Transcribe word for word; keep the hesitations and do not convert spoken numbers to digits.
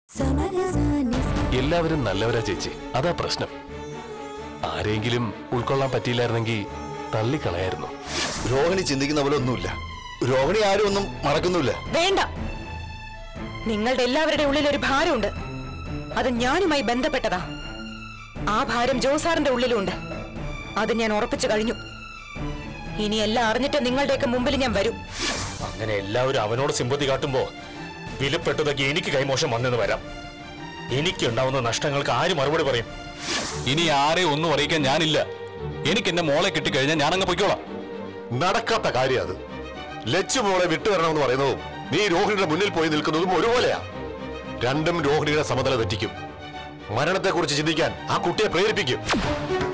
എല്ലാവരും നല്ലവരാ ചേച്ചി, അതാ പ്രശ്നം. ആരെങ്കിലും ഉൾക്കൊള്ളാൻ പറ്റിയില്ലായിരുന്നെങ്കിൽ തള്ളിക്കളയായിരുന്നു. രോഹിണി ചിന്തിക്കുന്ന പോലെ ഒന്നുമില്ല. രോഹിണി ആരും ഒന്നും മറക്കുന്നില്ല. വേണ്ട, നിങ്ങളുടെ എല്ലാവരുടെ ഉള്ളിൽ ഒരു ഭാരമുണ്ട്. അത് ഞാനുമായി ബന്ധപ്പെട്ടതാ. ആ ഭാരം ജോസാറിന്റെ ഉള്ളിലുണ്ട്. അത് ഞാൻ ഉറപ്പിച്ചു കഴിഞ്ഞു. ഇനി എല്ലാം അറിഞ്ഞിട്ട് നിങ്ങളുടെയൊക്കെ മുമ്പിൽ ഞാൻ വരും. അങ്ങനെ എല്ലാവരും അവനോട് സിമ്പതി കാട്ടുമ്പോ വിലപ്പെട്ടതൊക്കെ എനിക്ക് കൈമോശം വന്നെന്ന് വരാം. എനിക്കുണ്ടാവുന്ന നഷ്ടങ്ങൾക്ക് ആര് മറുപടി പറയും? ഇനി ആരെ ഒന്നും അറിയിക്കാൻ ഞാനില്ല. എനിക്ക് എന്റെ മോളെ കിട്ടിക്കഴിഞ്ഞാൽ ഞാനങ്ങ് പൊയ്ക്കോളാം. നടക്കാത്ത കാര്യം അത്. ലച്ചു മോളെ വിട്ടുവരണമെന്ന് പറയുന്നതും നീ രോഹിണിയുടെ മുന്നിൽ പോയി നിൽക്കുന്നതും ഒരുപോലെയാ. രണ്ടും രോഹിണിയുടെ സമനില തെറ്റിക്കും. മരണത്തെക്കുറിച്ച് ചിന്തിക്കാൻ ആ കുട്ടിയെ പ്രേരിപ്പിക്കും.